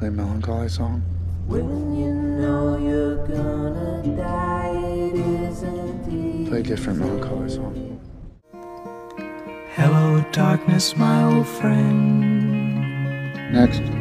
Play a melancholy song. When you know you're gonna die, it isn't easy. Play a different melancholy song. Hello, darkness, my old friend. Next.